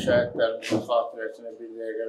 şəhidlərimizin xatirəsinə bir dəqiqə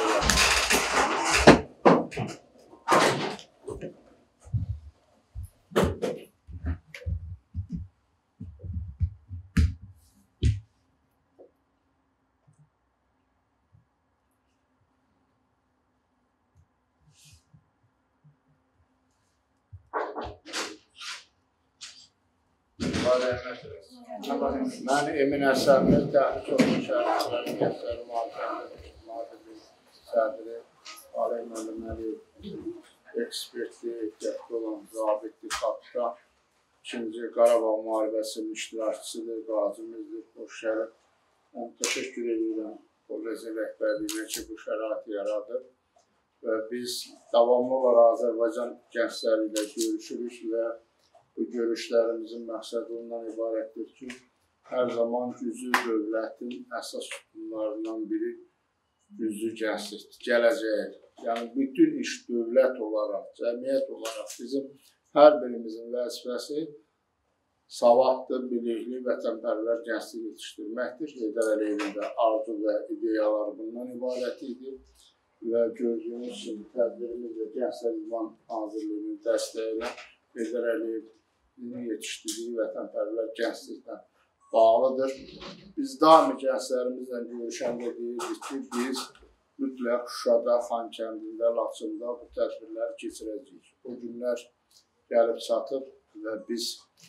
Mən Emin Əsəmir, Təhrik Olmuş Şəhərlərin Gəzləri Mühafizəli Sədri, Aley Məliməli, ekspertli, ehtiyatlı olan zabitli kapitan, 2-ci Qarabağ müharibəsinin iştirakçısıdır, qazimizdir, xoş şərif. Mən təşəkkür edirəm Polizin rəhbərliyinə ki, bu şəraiti yaradır və biz davamlı olaraq Azərbaycan gəncləri ilə görüşürük və bu görüşlərimizin məqsədi ondan ibarətdir ki, hər zaman güclü dövlətin əsas sütunlarından biri güclü gənclikdir, gələcəkdir. Yəni, bütün iş dövlət olaraq, cəmiyyət olaraq bizim hər birimizin vəzifəsi savadlı, bilikli, vətənpərvər gənclik yetişdirməkdir. Heydər Əliyevin də arzu və ideyaları bundan ibarət idi və gördüyünüz kimi tədbirimizlə Gənclər İdman Nazirliyinin dəstəyinə Heydər Əliyevin yetişdirdiyi vətənpərvər gəncliklə bağlıdır. Biz daimi gənclərimizlə görüşəndə deyirik ki, biz mütləq Şuşada, Xankəndində, Laçında bu tədbirləri keçirəcəyik. O günlər gəlib çatıb və biz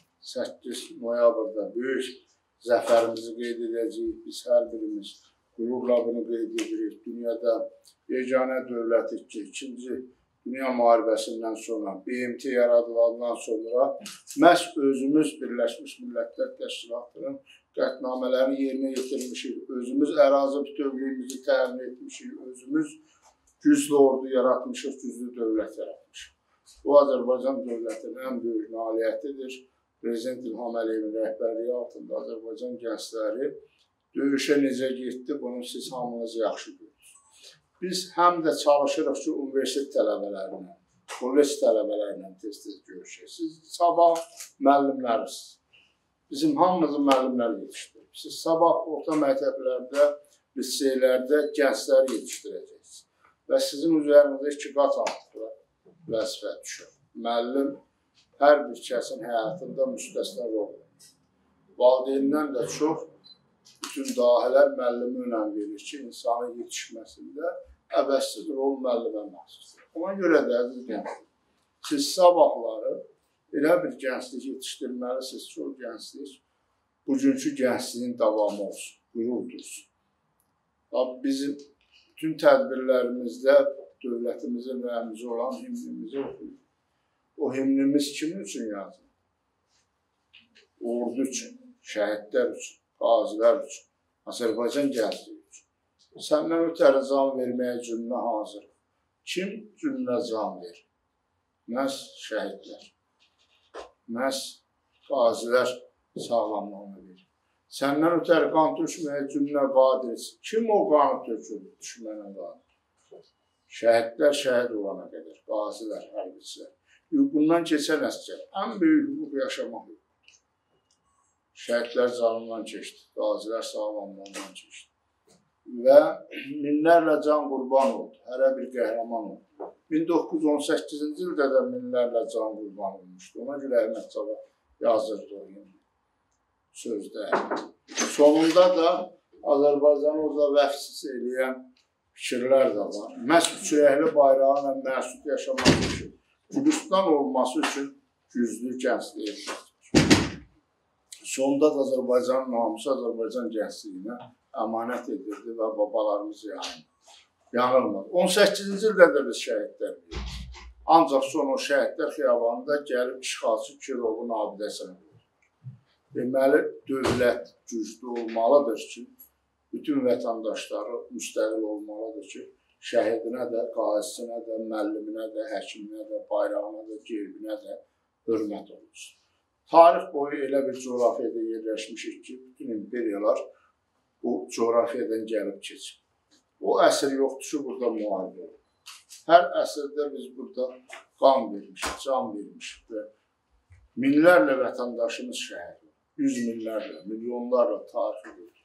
8 noyabrda böyük zəfərimizi qeyd edəcəyik. Biz hər birimiz qürurla bunu qeyd edirik. Dünyada yeganə dövlətik ki, 2-ci Dünya müharibəsindən sonra, BMT yaradılandan sonra məhz özümüz Birləşmiş Millətlər Təşkilatının qətnamələrini yerinə yetirmişik, özümüz ərazi bütövlüyümüzü təmin etmişik, özümüz güclü ordu yaratmışıq, güclü dövlət yaratmışıq. Bu, Azərbaycan dövlətinin ən böyük nailiyyətidir. Prezident İlham Əliyevin rəhbərliyi altında Azərbaycan gəncləri döyüşə necə getdi, bunu siz hamınız yaxşı görürsünüz. Biz həm də çalışırıq ki, universitet tələbələrlə, kollec tələbələrlə tez-tez görüşək. Siz sabah müəllimlərisiniz. Bizim hamımızın müəllimlər yetişdirir. Siz sabah orta məktəblərdə, liseylərdə gənclər yetişdirəcəksiniz. Və sizin üzərinizdə 2 qat artıq vəzifə düşür. Müəllim hər bir kəsin həyatında müstəsna rol verir. Valideyndən də çox bütün dahilər müəllimi önəm verir ki, insanın yetişməsində əvəzsiz rol müəllimə məxsusdur. Ona görə də əziz gənclər, siz sabahları elə bir gənclik yetişdirməlisiniz ki, o gənclik bugünkü gəncliyin davamı olsun, qürur duysun. Bizim bütün tədbirlərimizdə dövlətimizin rəmzi olan himnimizi oxuyur. O himnimiz kimin üçün yazılır? Ordu üçün, şəhidlər üçün, qazilər üçün, Azərbaycan gəncliyi üçün. Səndən ötəri can verməyə cümlə hazır. Kim cümlə can verir? Məhz şəhidlər. Məhz qazilər sağlamlığını verir. Səndən ötəri qan tökməyə cümlə qadir. Kim o qanı tökür düşmənə qadir? Şəhidlər şəhid olana qədər, qazilər, hərbçilər. Bundan keçən əsgər ən böyük hüquq yaşamaq hüquqdur. Şəhidlər canından keçdi, qazilər sağlamlığından keçdi. Və minlərlə can qurban oldu, hərə bir qəhrəman oldu. 1918-ci ildə də minlərlə can qurban olmuşdu. Ona görə Əhməd Cavad yazırdı o sözdə. Sonunda da Azərbaycanı orada vəfsiz eləyən fikirlər də var. Məhz üçrəkli bayrağına məsud yaşamaq üçün, Gülüstan olması üçün güclü gəncliyə ehtiyac. Sonunda da Azərbaycanın namusu Azərbaycan gəncliyinə əmanət edildi və babalarımız yanılmadı. 18-ci ildə də biz şəhidlər verir. Ancaq sonra o şəhidlər xiyabanında gəlib işğalçı Kirovun abidəsinə verir. Deməli, dövlət güclü olmalıdır ki, bütün vətəndaşları müstəqil olmalıdır ki, şəhidinə də, qazisinə də, müəlliminə də, həkiminə də, bayrağına da, gerbinə də hörmət olunsun. Tarix boyu elə bir coğrafiyada yerləşmişik ki, bütün imperiyalar bu coğrafiyadan gəlib keçib. O əsr yoxdur ki, burada müharibə olur. Hər əsrdə biz burada qan vermişik, can vermişik və minlərlə vətəndaşımız şəhid olur. Yüz minlərlə, milyonlarla tarixi verir.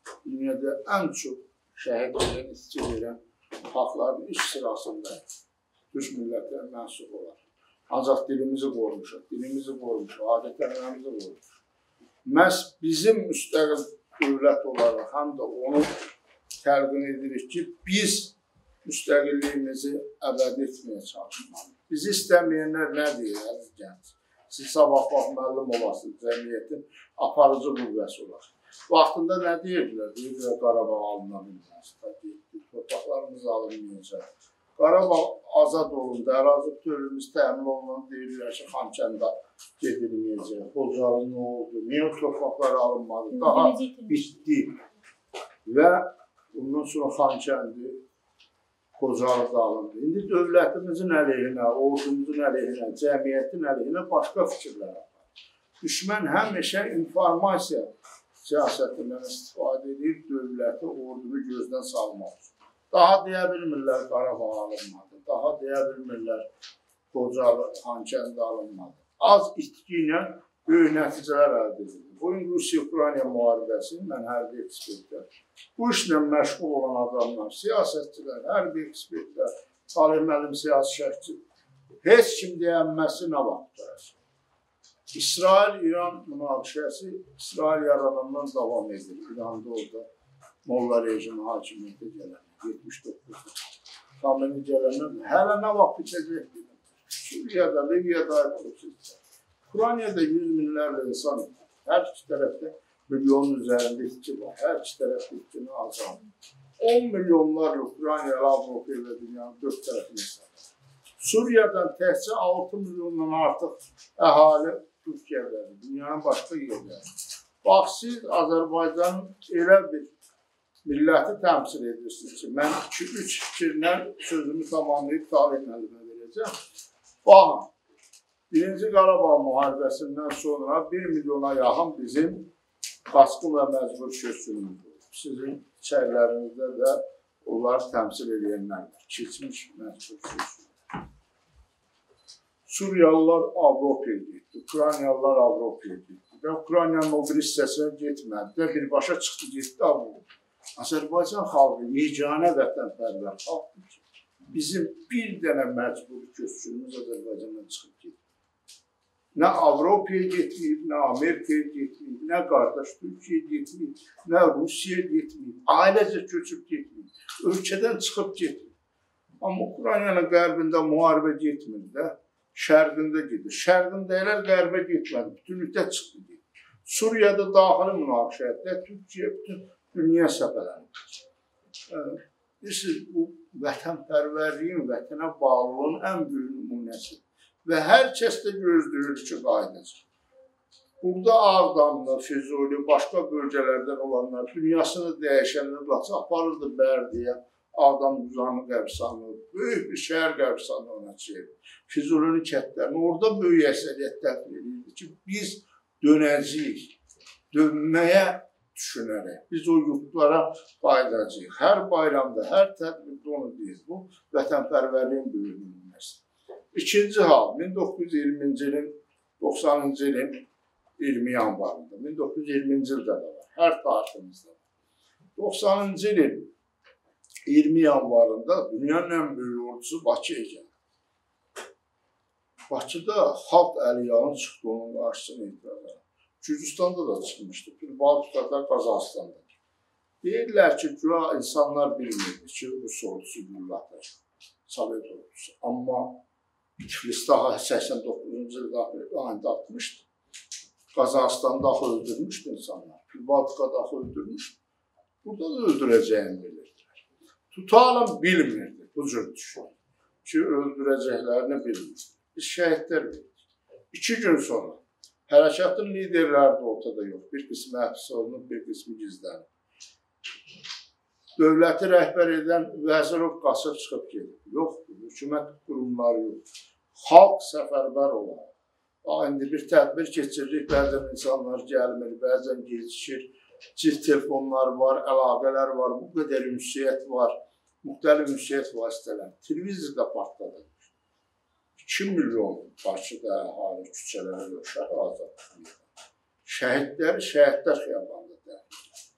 Dünyada ən çox şəhid edən, istil edən xalqların iç sırasında Türk millətlərə mənsub olar. Ancaq dilimizi qorumuşuq, adətlərimizi qorumuşuq. Məhz bizim müstəqil dövlət olaraq həm də onu təlqin edirik ki, biz müstəqilliyimizi əbədi etməyə çalışmalıyıq. Bizi istəməyənlər nə deyir, əziz gənc? Siz sabah müəllim olasınız, cəmiyyətin aparıcı qüvvəsi olar. Vaxtında nə deyirdilər? Deyirdilər, Qarabağ alına bilməz, torpaqlarımız alınmayacaq. Qarabağ azad olundu, ərazi bütövlüyümüz təmin olunan deyirlər ki, Xankəndə gedilməyəcək. Xocalı nə oldu? Niyə torpaqlar alınmadı? Daha bitdi. Və bundan sonra Xankəndi, Xocalı da alındı. İndi dövlətimizin əleyhinə, ordumuzun əleyhinə, cəmiyyətin əleyhinə başqa fikirlər var. Düşmən həmişə informasiya siyasətindən istifadə edib dövləti, ordunu gözdən salmaq üçün. Daha deyə bilmirlər Qarabağ alınmadı, daha deyə bilmirlər Xocalı, Xankəndi alınmadı. Az itki ilə böyük nəticələr əldə edilir. Bugün Rusiya-Ukrayna müharibəsi, mən hərbi ekspertlər, bu işlə məşğul olan adamlar, siyasətçilər, hərbi ekspertlər, alim siyasi şərhçi, heç kim deyənməsi nə vaxtdır? İsrail-İran münaqişəsi İsrail yaradandan davam edir. İranda orada Molla rejimi hakimiyyətə gələn, 79. Xamenei gələndən hələ nə vaxt bitəcək? Suriyada, Liviyada proseslər. Ukraynada 100 minlərlə insan, hər iki tərəfdə milyonun üzərində itki var, hər iki tərəfdə itkini azaldır. 10 milyonlarla Ukraynalı Avropa ilə dünyanın 4 tərəfini insan. Suriyadan təhcə 6 milyondan artıq əhali Türkiyədədir, dünyanın başqa yerlərdir. Bax, siz Azərbaycanın elə bir milləti təmsil edirsiniz ki, mən 2-3 fikirlə sözümü tamamlayıb Talib müəllimə verəcəm. Baxın, Birinci Qarabağ müharibəsindən sonra 1 milyona yaxın bizim qaçqın və məcbur köçkünümüz olur. Sizin içərilərinizdə də onları təmsil edənlər var, keçmiş məcbur köçkünlər. Suriyalılar Avropaya getdi, Ukraynalılar Avropaya getdi və Ukraynanın o bir hissəsinə getmədi də birbaşa çıxdı, getdi Avropaya. Azərbaycan xalqı yeganə vətənpərvər xalqdır ki, bizim bir dənə məcbur köçkünümüz Azərbaycandan çıxıb getdi. Nə Avropaya getməyib, nə Amerikaya getməyib, nə qardaş Türkiyəyə getməyib, nə Rusiyaya getməyib, ailəcə köçüb getməyib, ölkədən çıxıb getməyib. Amma Ukraynanın qərbində müharibə getmir də, şərqində gedir. Şərqində elə qərbə getmədi, bütünlükdə çıxdı getdi. Suriyada daxili münaqişədə Türkiyə bütün dünya səfələnir. Bilirsiniz, bu vətənpərvərliyin, vətənə bağlılığın ən böyük nümunəsidir. Və hər kəs də gözləyir ki, qaydacaq. Burada Ağdamlı, Füzuli, başqa bölgələrdən olanlar dünyasını dəyişənlər aparırdı Bərdiyə, Ağdam Düzanlı qəbirstanlığı, böyük bir şəhər qəbirstanlığına çevirir. Füzulinin kətlərini orada böyük əksəriyyət təqdim edirdi ki, biz dönəcəyik, dönməyə düşünərək, biz o yurtlara qaydacağıq. Hər bayramda, hər tədbirdə onu deyir. Bu, vətənpərvərliyin böyük nümunəsidir. İkinci hal, 1920-ci ilin, 90-cı ilin 20 yanvarında, 1920-ci ildə də var, hər tariximizdə var. 90-cı ilin 20 yanvarında dünyanın ən böyük ordusu Bakıya gəldi. Bakıda xalq əleyyanın çıxdı onun qarşısını etirazlara. Gürcüstanda da çıxmışdı, Baltıqada, Qazaxıstanda. Deyirlər ki, güya insanlar bilmirdi ki, Rus ordusu güllatır, Sovet ordusu. Amma Tiflisdə 89-cu ildə ayında atmışdı. Qazaxıstanda axı öldürmüşdü insanlar. Baltıqada axı öldürmüşdü. Burada da öldürəcəyini bilirdilər. Tutalım bilmirdi bu cür düşün. Ki, öldürəcəklərini bilmirdi. Biz şəhidlər bildik. 2 gün sonra hərəkatın liderləri də ortada yox. Bir qismi həbs olunub, bir qismi gizlənib. Dövləti rəhbər edən Vəzirov qaçıb çıxıb gedir. Yoxdur, hökumət qurumları yox. Xalq səfərbər olar. İndi bir tədbir keçiririk, bəzən insanlar gəlmir, bəzən gecikir, cilt telefonlar var, əlaqələr var, bu qədər ünsiyyət var, müxtəlif ünsiyyət vasitələr. Televizorda partladı. 2 milyon Bakıda əhali küçələrə uşaq azad. Şəhidlər xiyabanında dəyir.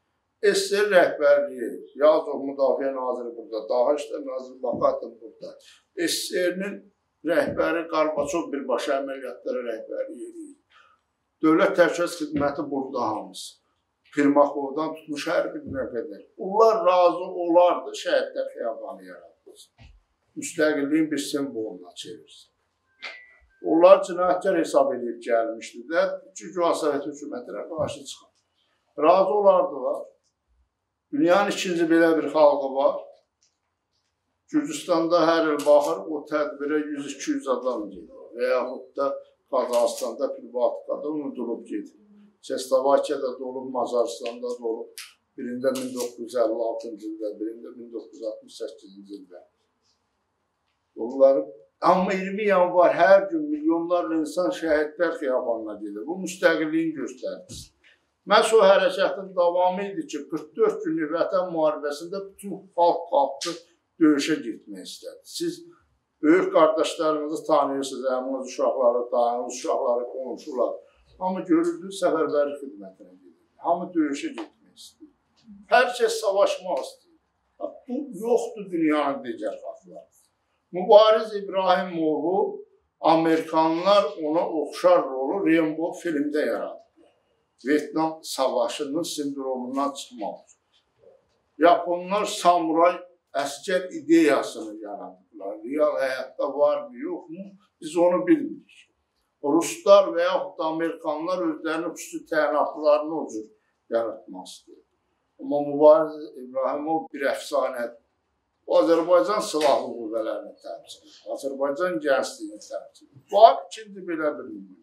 SSR rəhbərliyi, Yazov Müdafiə Naziri burada, Daxili İşlər Naziri Bakatov burada. SSR-nin rəhbəri Qarbaçov birbaşa əməliyyatlara rəhbərliyi edir. Dövlət Təhlükəsizlik Xidməti burada hamısı. Pirmakovdan tutmuş hər birinə qədər. Onlar razı olardı şəhidlər xiyabanı yaratılsın. Müstəqilliyin bir simvoluna çevirsin. Onlar cinayətkar hesab edib gəlmişdi də, çünki o Sovet hökumətinə qarşı çıxan. Razı olardılar. Dünyanın ikinci belə bir xalqı var. Gürcüstanda hər il baxır, o tədbirə 100-200 adam gedir. Və yaxud da Qazaxıstanda, Privatikada unudulub gedir. Çeslovakiyada dolub, Macaristanda dolub. Birində 1956-cı ildə, birində 1968-ci ildə. Onları, amma 20 yanvar hər gün milyonlarla insan şəhidlər xiyabanına gedir. Bu müstəqilliyin göstəricisi. Məhz o hərəkətin davamı idi ki, 44 günlük vətən müharibəsində bütün xalq qalxdı, döyüşə getmək istədi. Siz böyük qardaşlarınızı tanıyırsınız, əminiz uşaqları, dayınız uşaqları, qonşular. Hamı görüldü, səfərbərlik xidmətinə gedir. Hamı döyüşə getmək istəyir. Hər kəs savaşmaq istəyir. Bu yoxdur dünyanın digər xalqları. Mübariz İbrahimovu Amerikanlar ona oxşar rolu Rainbow filmdə yaradı. Vyetnam Savaşı'nın sindromundan çıxmaq üçün. Japonlar samuray əskər ideyasını yaradıblar. Real həyatda var mı, yox mu? Biz onu bilmirik. Ruslar və yaxud da Amerikanlar özlərinin xüsusi təyinatlarını o cür yaratmaq istəyir. Amma Mübariz İbrahimov bir əfsanədir. O Azərbaycan silahlı qüvvələrini təmsil edir. Azərbaycan gəncliyini təmsil edir. Var ikinci belə bir nümunə.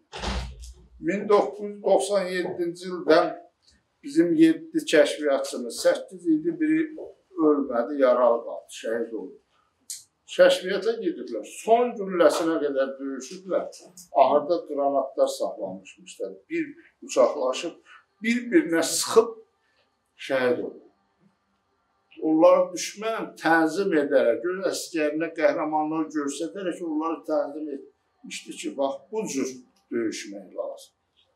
1997-ci ildən bizim 7 kəşfiyyatçımız, 8 idi, biri ölmədi, yaralı qaldı, şəhid oldu. Kəşfiyyata gedirlər, son gülləsinə qədər döyüşüdülər. Ahırda qranatlar saxlanmışmışlar, bir uçaqlaşıb, bir-birinə sıxıb şəhid oldu. Onları düşmən tənzim edərək, göz əskərinə qəhrəmanlığı göstərərək onları tənzim etmişdi ki, bax, bu cür döyüşmək lazım.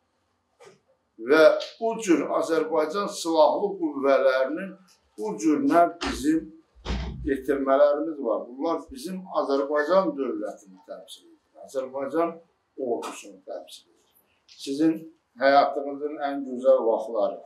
Və bu cür Azərbaycan silahlı qüvvələrinin bu cürlə bizim yetirmələrimiz var. Bunlar bizim Azərbaycan dövlətini təmsil edir. Azərbaycan ordusunu təmsil edir. Sizin həyatınızın ən gözəl vaxtları,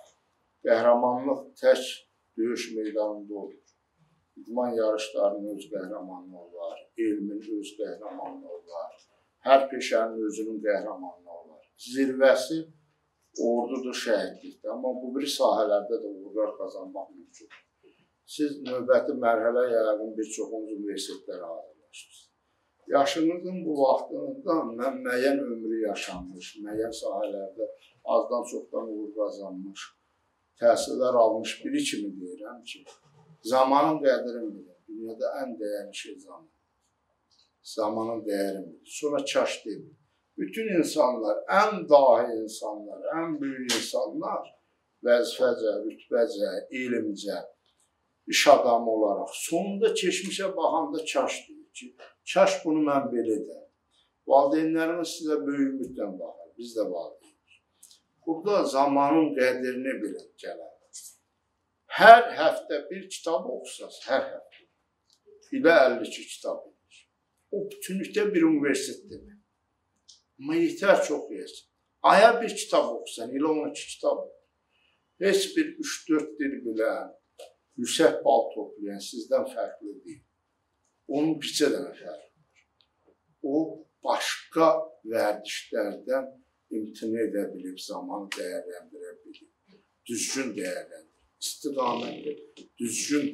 qəhrəmanlıq tək döyüş meydanında olur. İdman yarışlarının öz qəhrəmanlığı var, elmin öz qəhrəmanlığı var. Hər peşənin özünün qəhrəmanlığı var. Zirvəsi ordudur, şəhidlikdir. Amma bu biri sahələrdə də uğurlar qazanmaq mümkündür. Siz növbəti mərhələ yəqin bir çoxunuz universitetlərə hazırlaşırsınız. Yaşınızın bu vaxtında mən müəyyən ömrü yaşanmış, müəyyən sahələrdə azdan çoxdan uğur qazanmış, təhsillər almış biri kimi deyirəm ki, zamanın qədrini bilir. Dünyada ən dəyərli şey zaman. Zamanın dəyərini bilir. Sonra kaş deyil. Bütün insanlar, ən dahi insanlar, ən böyük insanlar vəzifəcə, rütbəcə, elmcə, iş adamı olaraq sonunda keçmişə baxanda kaş deyir ki, kaş bunu mən belə edəm. Valideynlərimiz sizə böyük ümidlə baxır, biz də valideynlik. Burada zamanın qədrini bilin gələr. Hər həftə bir kitab oxusaz, hər həftə. İlə 52 kitab edir. O bütünlükdə bir universitetdir. Amma yetər çox yersin. Aya bir kitab oxusan, ilə 12 kitab. Heç bir 3-4 dil bilən, yüksək bal toplayan sizdən fərqli deyil. Onun bircə dənə fərqi var. O, başqa vərdişlərdən imtina edə bilib, zamanı dəyərləndirə bilib. Düzgün dəyərləndirib. İstiqaməti düzgün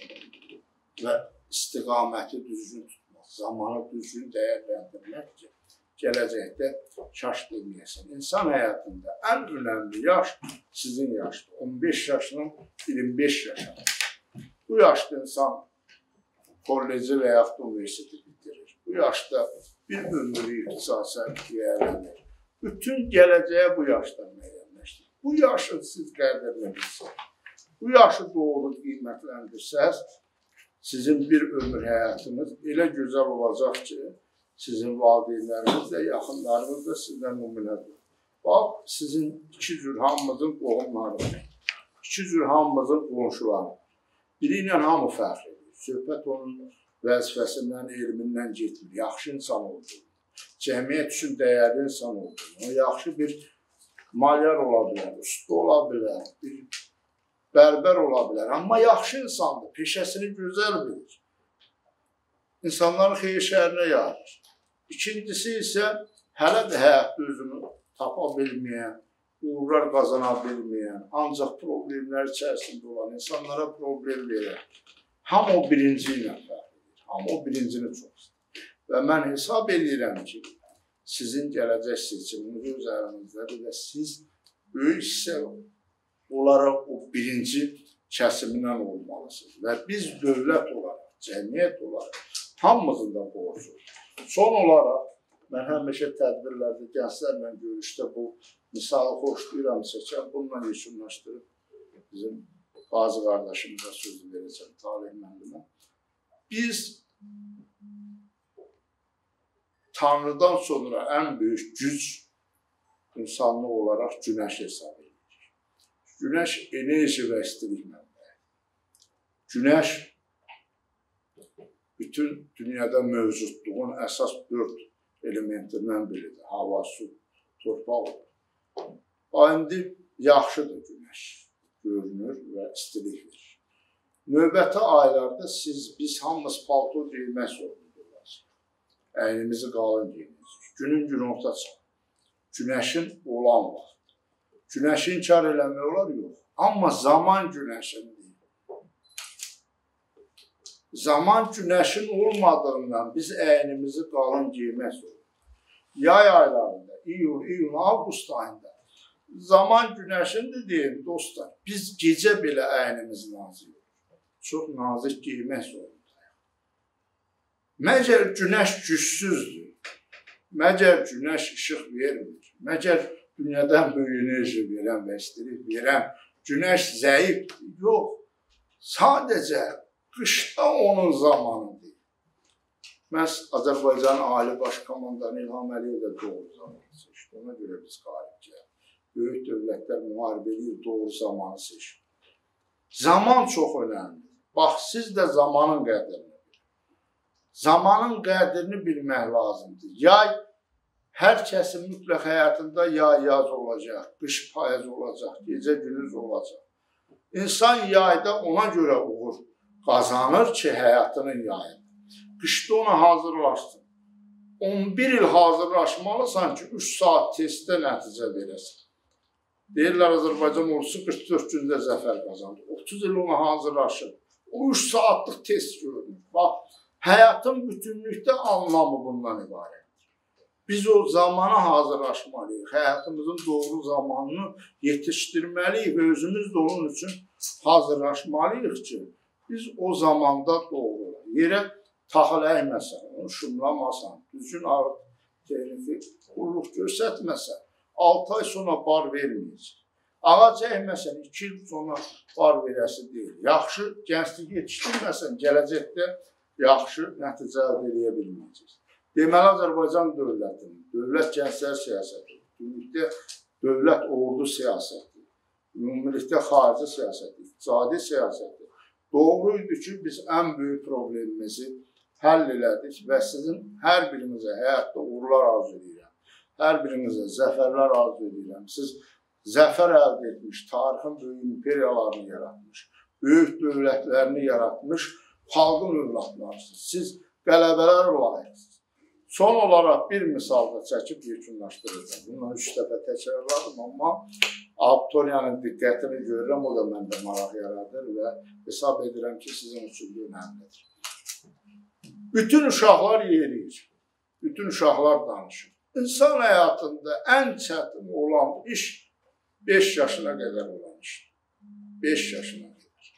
tutub və istiqaməti düzgün tutub. Zamanı düzgün dəyərləndirmək ki, gələcəkdə kaş deməyəsin. İnsan həyatında ən önəmli yaş sizin yaşdır. 15 yaşdan 25 yaşa. Bu yaşda insan kolleci və yaxud universiteti bitirir. Bu yaşda bir ömrü ixtisasa yiyələnir. Bütün gələcəyə bu yaşdan müəyyənləşdir. Bu yaşı siz qədrini bilsəniz, bu yaşı doğru qiymətləndirsəz, sizin bir ömür həyatınız elə gözəl olacaq ki, sizin valideynləriniz də, yaxınlarınız da sizdən nümunədir. Bax, sizin iki cür hamımızın qohumları var. İki cür hamımızın qonşuları. Biri ilə hamı fəxr edir. Söhbət onun vəzifəsindən, elmindən getmir. Yaxşı insan olduğunu, cəmiyyət üçün dəyərli insan olduğunu, o yaxşı bir malyar ola bilər, usta ola bilər, bir bərbər ola bilər. Amma yaxşı insandır, peşəsini gözəl bilir. İnsanların xeyir şərinə yayır. İkincisi isə hələ də həyatda özünü tapa bilməyən, uğurlar qazana bilməyən, ancaq problemlər içərisində olan insanlara problem verər. Hamı o birinci ilə fərq edir. Hamı o birincini çox istəyir. Və mən hesab edirəm ki, sizin gələcək seçiminiz öz əlinizdədir və siz böyük hissə olaraq o birinci kəsimindən olmalısınız. Və biz dövlət olaraq, cəmiyyət olaraq hamımızın da borcu. Son olaraq, mən həmişə tədbirlərdə, gənclərlə görüşdə bu misalı xoşlayıram seçəm, bununla yekunlaşdırıb bizim bazı qardaşımıza sözü verəcəm, Talih müəllimə. Biz Tanrıdan sonra ən böyük güc insanlıq olaraq günəş hesab edilir. Günəş enerji və istilik mənbəyi. Günəş bütün dünyada mövcudluğun əsas 4 elementindən biridir. Hava, su, torpaq. İndi yaxşıdır günəş, görünür və istilik verir. Növbəti aylarda biz hamımız palto geymək zorundayıq. Əynimizi qalın geyinirik. Günün gün orta çağ. Günəşin olan vaxt. Günəşi inkar eləmək olar, yox. Amma zaman günəşin deyil. Zaman günəşin olmadığından biz əynimizi qalın geymək zorundayıq. Yay aylarında, iyul, avqust ayında zaman günəşindir deyim dostlar. Biz gecə belə əynimizi nazik edirik. Çox nazik geymək zorundayıq. Məgər günəş gücsüzdür. Məgər günəş işıq vermir. Məgər dünyadan böyük enerji verən və istilik verən günəş zəifdir. Yox. Sadəcə qışda onun zamanıdır. Məhz Azərbaycan Ali Baş Komandanı İlham Əliyev də doğru zamanı seçdi. Ona görə biz qalibcəyik. Böyük dövlətlər müharibə edir, doğru zamanı seçdi. Zaman çox önəmlidir. Bax, siz də zamanın qədrini bilin. Zamanın qədrini bilmək lazımdır. Yay, hər kəsin mütləq həyatında yaz olacaq, qış payız olacaq, gecə gündüz olacaq. İnsan yayda ona görə uğur qazanır ki, həyatının yayıdır. Qışda ona hazırlaşsın. 11 il hazırlaşmalısan ki, 3 saat testdə nəticə verəsin. Deyirlər, Azərbaycan ordusu 44 gündə zəfər qazandı. 30 il ona hazırlaşır. O 3 saatlıq test görünür. Bax, həyatın bütünlükdə anlamı bundan ibarətdir. Biz o zamana hazırlaşmalıyıq. Həyatımızın doğru zamanını yetişdirməliyik və özümüz də onun üçün hazırlaşmalıyıq ki, biz o zamanda doğru yerə taxıl əyməsən, onu şumlamasan, düzgün ağır texniki qulluq göstərməsən, 6 ay sonra bar verməyəcək. Ağac əkməsən, 2 il sonra bar verəsi deyil. Yaxşı gənclik yetişdirməsən, gələcəkdə yaxşı nəticə əldə edə bilməyəcək. Deməli, Azərbaycan dövlətinin, dövlət gənclər siyasəti, ümumilikdə dövlət ordu siyasəti, ümumilikdə xarici siyasəti, iqtisadi siyasəti doğruydu ki, biz ən böyük problemimizi həll elədik və sizin hər birinizə həyatda uğurlar arzu edirəm. Hər birinizə zəfərlər arzu edirəm. Siz zəfər əldə etmiş, tarixin böyük imperiyalarını yaratmış, böyük dövlətlərini yaratmış xalqın övladlarısınız. Siz qələbələr layiqsiniz. Son olaraq bir misalda çəkib yekunlaşdıracağım. Bundan 3 dəfə təkrarladım, amma auditoriyanın diqqətini görürəm, o da məndə maraq yaradır və hesab edirəm ki, sizin üçün də önəmlidir. Bütün uşaqlar yeriyir, bütün uşaqlar danışır. İnsan həyatında ən çətin olan iş 5 yaşına qədər olan işdir. 5 yaşına qədər.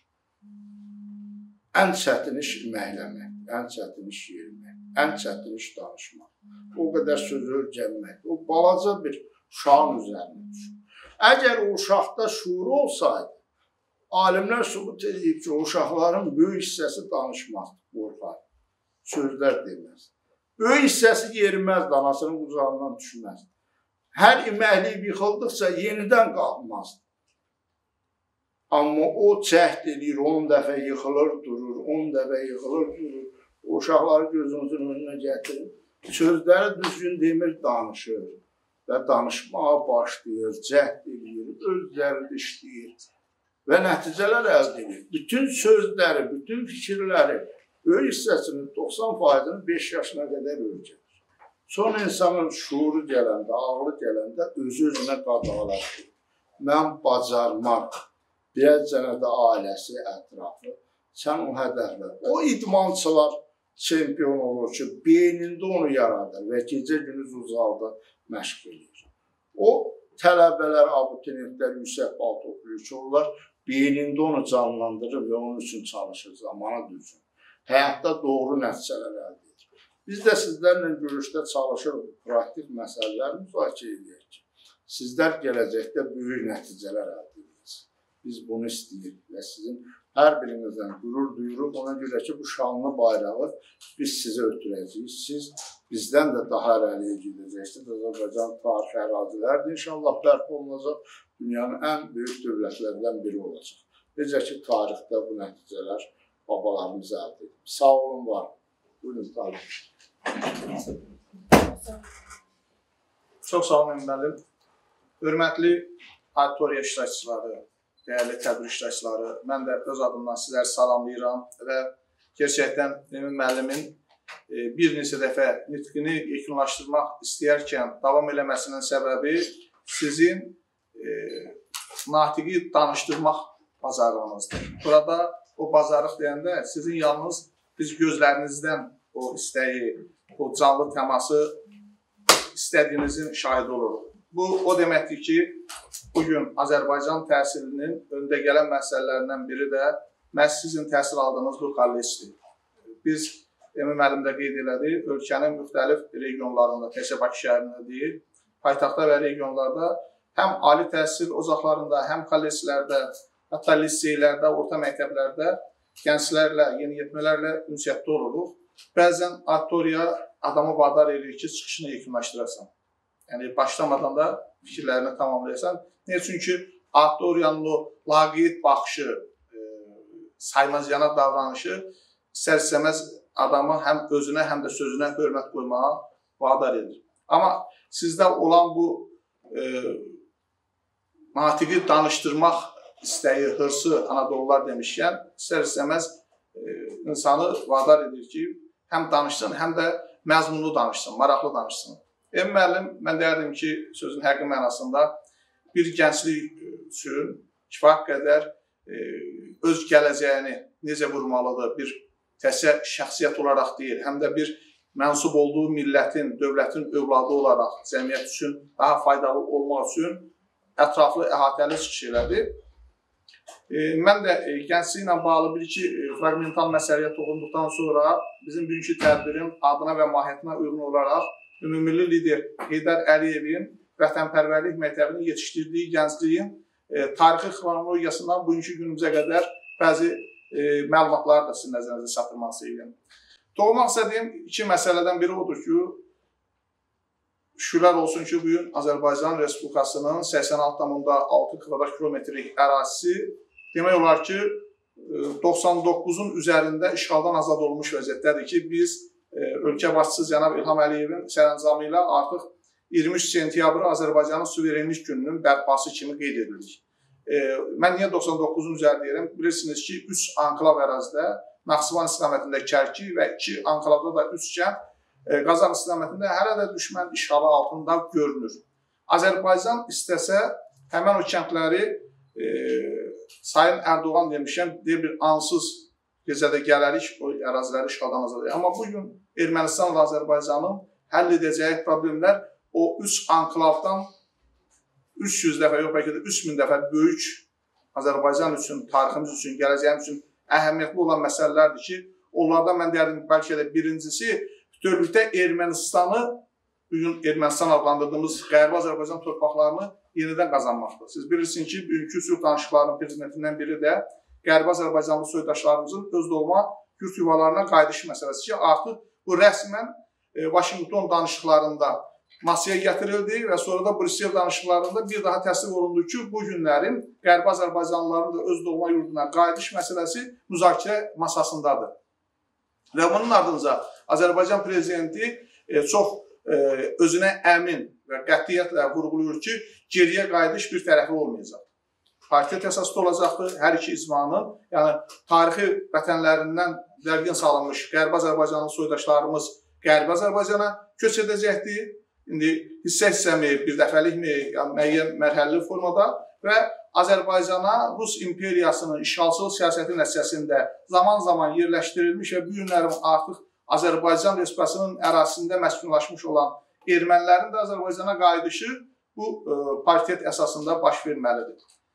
Ən çətin iş məhləmək, ən çətin iş yerimək, ən çətin iş danışmaq. O qədər sözü öyrənmək, o balaca bir uşağın üzərində düşür. Əgər o uşaqda şuuru olsaydı, alimlər sübut edib ki, o uşaqların böyük hissəsi danışmaz, qorxar, sözlər deməz. Böyük hissəsi yeriməz, anasının qucağından düşməz. Hər iməkliyib yıxıldıqca yenidən qalxmaz. Amma o cəhd edir, 10 dəfə yıxılır, durur, 10 dəfə yıxılır, durur. O uşaqları gözünüzün önünə gətirir. Sözləri düzgün demir, danışır və danışmağa başlayır, cəhd edir, özləri işləyir və nəticələr əldə edir. Bütün sözləri, bütün fikirləri, böyük hissəsinin 90%-ni 5 yaşına qədər öyrənir. Son insanın şuuru gələndə, ağlı gələndə özü-özünə qadağalaşır. Mən bacarmaq, deyəcənə də ailəsi, ətrafı, sən o hədəflər. O idmançılar çempion olur ki, beynində onu yaradır və gecə-gündüz uzaqda məşq edir. O tələbələr, abituriyentlər yüksək bal toplayır ki, onlar beynində onu canlandırır və onun üçün çalışır, zamana düzgün. Həyatda doğru nəticələr əldə edir. Biz də sizlərlə görüşdə çalışırıq, praktik məsələləri müzakirə edirik ki, sizlər gələcəkdə böyük nəticələr əldə edirsiniz. Biz bunu istəyirik və sizin hər birinizdən qürur duyuruq. Ona görə ki, bu şanlı bayrağı biz sizə ötürəcəyik. Siz bizdən də daha irəliyə gedəcəksiniz. Azərbaycan tarixi ərazilərdir. İnşallah bərpa olunacaq. Dünyanın ən böyük dövlətlərindən biri olacaq. Necə ki, tarixdə bu nəticələr babalarımız əldə edib. Sağ olun, var. Buyurun, tarix. Çox sağ olun, müəllim. Hörmətli auditoriya iştirakçıları, dəyərli tədbir iştirakçıları, mən də öz adımdan sizləri salamlayıram və gerçəkdən Emin müəllimin bir neçə dəfə nitqini yekunlaşdırmaq istəyərkən davam eləməsinin səbəbi sizin natiqi danışdırmaq bacarığınızdır. Burada o bacarıq deyəndə sizin yalnız biz gözlərinizdən o istəyi, o canlı təması istədiyinizin şahidi oluruq. Bu, o deməkdir ki, bugün Azərbaycan təhsilinin öndə gələn məsələlərindən biri də məhz sizin təhsil aldığınız bu kollecdir. Biz, Emin müəllim də qeyd elədi, ölkənin müxtəlif regionlarında, təkcə Bakı şəhərində deyil, paytaxtda və regionlarda həm ali təhsil ocaqlarında, həm kolleclərdə, hətta liseylərdə, orta məktəblərdə gənclərlə, yeniyetmələrlə ünsiyyətdə oluruq. Bəzən auditoriya adamı vadar edir ki, çıxışını yekunlaşdırasan. Yəni, başlamadan da fikirlərini tamamlayasan. Niyə? Çünki auditoriyanın o laqeyd baxışı, saymazcana davranışı istər-istəməz adamı həm özünə, həm də sözünə hörmət qoymağa vadar edir. Amma sizdə olan bu natiqi danışdırmaq istəyi, hırsı, Anadolular demişkən, istər-istəməz insanı vadar edir ki, həm danışsın, həm də məzmunlu danışsın, maraqlı danışsın. Emin müəllim, mən deyərdim ki, sözün həqiqi mənasında bir gənclik üçün kifayət qədər öz gələcəyini necə vurmalıdır, bir təkcə şəxsiyyət olaraq deyil, həm də bir mənsub olduğu millətin, dövlətin övladı olaraq cəmiyyət üçün daha faydalı olmaq üçün ətraflı, əhatəli çıxış elədi. Mən də gəncliklə bağlı bir-iki fragmental məsələyə toxunduqdan sonra bizim bugünkü tədbirin adına və mahiyyətinə uyğun olaraq ümumilli lider Heydər Əliyevin vətənpərvərlik məktəbinin yetişdirdiyi gəncliyin tarixi xronologiyasından bugünkü günümüzə qədər bəzi məlumatları da sizin nəzərinizə çatdırmaq istəyirəm. Toxunmaq istədiyim iki məsələdən biri odur ki, şükürlər olsun ki, bugün Azərbaycan Respublikasının 86,6 kvadrat kilometrlik ərazisi demək olar ki, 99-un üzərində işğaldan azad olmuş vəziyyətdədir ki, biz ölkə başçısı cənab İlham Əliyevin sərəncamı ilə artıq 23 sentyabrı Azərbaycanın suverenlik gününün bərpası kimi qeyd edirik. Mən niyə 99-un üzəri deyirəm? Bilirsiniz ki, 3 anklav ərazidə Naxçıvan istiqamətində Kərki və 2 anklavda da 3 kənd Qazax istiqamətində hələ də düşmən işğalı altında görünür. Azərbaycan istəsə həmən o kəndləri Sayın Erdoğan demişkən, deyir bir ansız gecədə gələrik, o əraziləri işğaldan azad edir. Amma bugün Ermənistanla Azərbaycanın həll edəcəyi problemlər o 3 anklavdan 300 dəfə, yox bəlkə də 3000 dəfə böyük Azərbaycan üçün, tariximiz üçün, gələcəyimiz üçün əhəmiyyətli olan məsələlərdir ki, onlardan mən deyərdim bəlkə də birincisi bütövlükdə Ermənistanı, bugün Ermənistan adlandırdığımız Qərbi Azərbaycan torpaqlarını yenidən qazanmaqdır. Siz bilirsiniz ki, bugünkü sülh danışıqlarının prezidentindən biri də Qərbi Azərbaycanlı soydaşlarımızın öz doğma yurt yuvalarına qayıdış məsələsi ki, artıq bu rəsmən Vaşinqton danışıqlarında masaya gətirildi və sonra da Brüssel danışıqlarında bir daha təsdiq olundu ki, bu günlərin Qərbi Azərbaycanlıların da öz doğma yurduna qayıdış məsələsi müzakirə masasındadır. Və bunun ardınca Azərbaycan prezidenti çox özünə əmin və qətiyyətlə vurğulayır ki, geriyə qayıdış bir tərəfli olmayacaq. Partiyyət əsaslı olacaqdır, hər iki icmanın, yəni tarixi vətənlərindən dərgin salınmış Qərbi Azərbaycanlı soydaşlarımız Qərbi Azərbaycana köç edəcəkdir. İndi hissə-hissəmi, bir dəfəlikmi, yəni müəyyən mərhələli formada və Azərbaycana Rus imperiyasının işğalçılıq siyasəti nəticəsində zaman-zaman yerləşdirilmiş və bu günlərin artıq Azərbaycan Respublikasının ərazisində məskunlaşmış olan ermənilərin də Azərbaycana qayıdışı bu partiyyət əsasında baş verməlidir.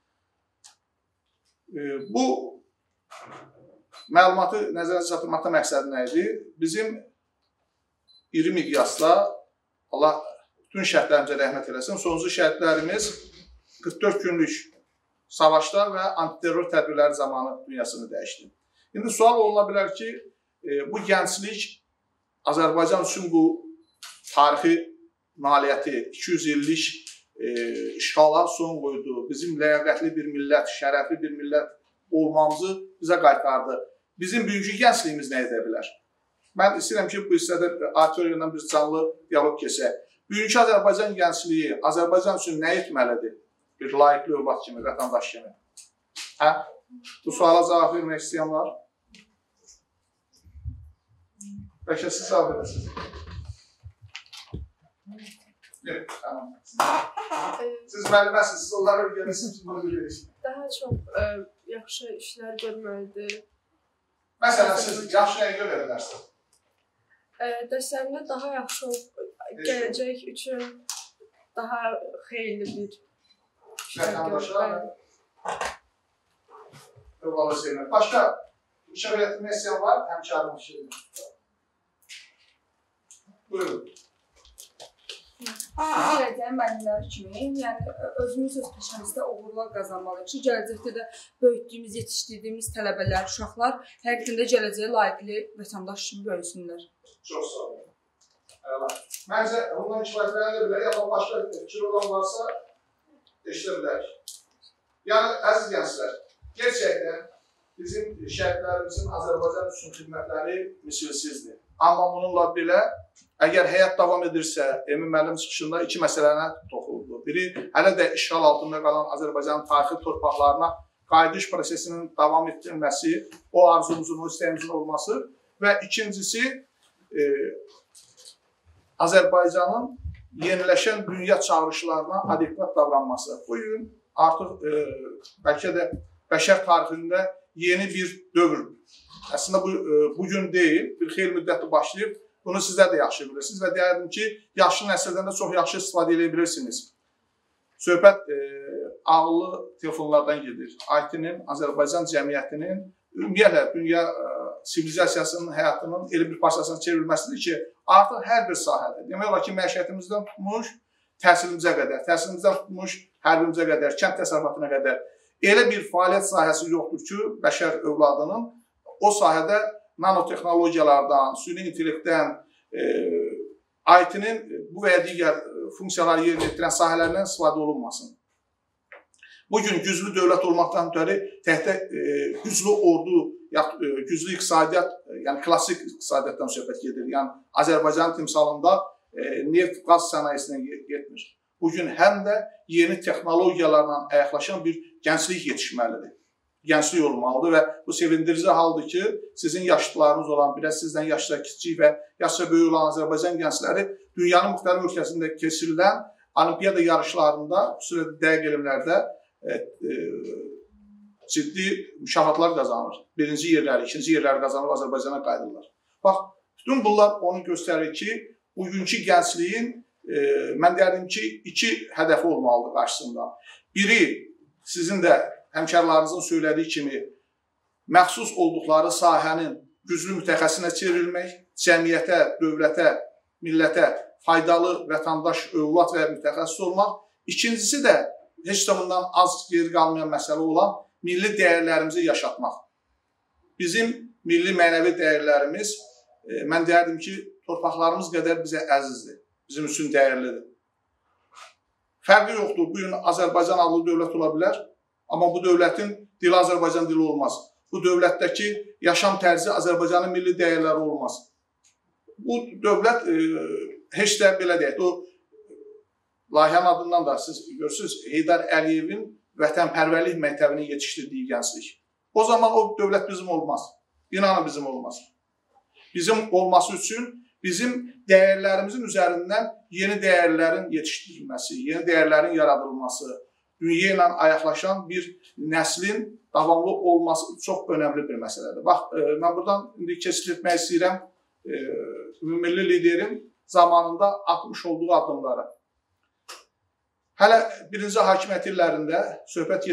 Bu məlumatı nəzərə çatdırmaqda məqsədi nə idi? Bizim iri miqyasda, Allah bütün şəhidlərimizə rəhmət eləsin, sonuncu şəhidlərimiz 44 günlük savaşlar və antiterror tədbirləri zamanı dünyasını dəyişdi. İndi sual oluna bilər ki, bu gənclik Azərbaycan üçün bu tarixi nailiyyəti, 200 illik işğala son qoydu, bizim ləyaqətli bir millət, şərəfli bir millət olmamızı bizə qaytardı. Bizim bugünkü gəncliyimiz nə edə bilər? Mən istəyirəm ki, bu hissədə auditoriyadan bir canlı dialoq keçək. Bugünkü Azərbaycan gəncliyi Azərbaycan üçün nə etməlidir? Bir layiqli övlad kimi, vətəndaş kimi. Hə? Bu suala cavab vermək istəyən var? Bəlkə siz cavab edəsiniz. Siz müəlliməsiniz, siz onları öyrənirsiniz, bunu bilirsiniz. Daha çox yaxşı işlər görməlidir. Məsələn, siz yaxşı nəyə görə bilərsiniz? Dərslərimdə daha yaxşı gələcək üçün daha xeyirli bir işlər görməlidir. Başqa işə belirtmək istəyən var, həmkarım işləyir. Buyurun. Gələcək müəllimləri kimi, yəni özümüz öz peşəmizdə uğurlar qazanmalıyıq ki, gələcəkdə də böyütdüyümüz, yetişdirdiyimiz tələbələr, uşaqlar həqiqətən də gələcəyə layiqli vətəndaş kimi böyüsünlər. Çox sağ olun. Məncə, bundan kifayətlənə də bilər, amma başqa fikir olan varsa, eşidə bilərik. Yəni, əziz gənclər, gerçəkdən bizim şəhidlərimizin Azərbaycan üçün xidmətləri misilsizdir. Amma bununla belə, əgər həyat davam edirsə, Emin müəllim çıxışında iki məsələnə toxundu. Biri, hələ də işğal altında qalan Azərbaycanın tarixi torpaqlarına qayıdış prosesinin davam etdirilməsi, o arzumuzun, o istəyimizin olması və ikincisi, Azərbaycanın yeniləşən dünya çağırışlarına adekvat davranması. Bu gün artıq bəlkə də bəşər tarixində yeni bir dövr. Əslində bu gün deyil, bir xeyli müddətli başlayıb. Bunu sizlər də yaxşı bilirsiniz və deyərdim ki, yaşlı nəsildən də çox yaxşı istifadə edə bilirsiniz. Söhbət ağıllı telefonlardan gedir. IT-nin, Azərbaycan cəmiyyətinin, ümumiyyətlə dünya sivilizasiyasının həyatının elə bir parçasına çevrilməsidir ki, artıq hər bir sahədə, demək olar ki, məişətimizdən tutmuş təhsilimizə qədər, təhsilimizdən tutmuş hərbimizə qədər, kənd təsərrüfatına qədər elə bir fəaliyyət sahəsi yoxdur ki, bəşər övladının o sahədə nanotexnologiyalardan, süni intellektdən, IT-nin bu və ya digər funksiyaları yerinə yetirən sahələrindən istifadə olunmasın. Bugün güclü dövlət olmaqdan ötəri təhdə güclü ordu, güclü iqtisadiyyat, yəni klassik iqtisadiyyatdan söhbət gedir. Yəni Azərbaycan timsalında neft, qaz sənayesindən getmir. Bugün həm də yeni texnologiyalarla ayaqlaşan bir gənclik yetişməlidir. Gənclik olmalıdır və bu sevindirici haldır ki, sizin yaşlılarınız olan, biraz sizdən yaşca kiçik və yaşca böyük olan Azərbaycan gəncləri dünyanın müxtəlif ölkəsində keçirilən olimpiyada yarışlarında, xüsusilə dəqiq elmlərdə ciddi mükafatlar qazanır. Birinci yerləri, ikinci yerləri qazanıb Azərbaycana qayıdırlar. Bax, bütün bunlar onu göstərir ki, bugünkü gəncliyin, mən deyərdim ki, iki hədəfi olmalıdır qarşısında. Biri, sizin də həmkarlarınızın söylədiyi kimi, məxsus olduqları sahənin güclü mütəxəssisinə çevrilmək, cəmiyyətə, dövlətə, millətə faydalı vətəndaş, övlad və mütəxəssis olmaq. İkincisi də, heç də bundan az geri qalmayan məsələ olan milli dəyərlərimizi yaşatmaq. Bizim milli mənəvi dəyərlərimiz, mən deyərdim ki, torpaqlarımız qədər bizə əzizdir. bizim üçün dəyərlidir. Fərqi yoxdur, bu gün Azərbaycan adlı dövlət ola bilər, amma bu dövlətin dili Azərbaycan dili olmaz. Bu dövlətdəki yaşam tərzi Azərbaycanın milli dəyərləri olmaz. Bu dövlət heç də belə deyək, o layihənin adından da siz görürsünüz, Heydər Əliyevin vətənpərvərlik məktəbini yetişdirdiyi gənclik. O zaman o dövlət bizim olmaz. İnanın bizim olmaz. Bizim olması üçün bizim dəyərlərimizin üzərindən yeni dəyərlərin yetişdirilməsi, yeni dəyərlərin yaradılması, dünya ilə ayaqlaşan bir nəslin davamlı olması çox önəmli bir məsələdir. Bax, mən buradan indi keçid etmək istəyirəm ümummilli liderin zamanında atmış olduğu addımlara. Hələ birinci hakimiyyət illərində söhbət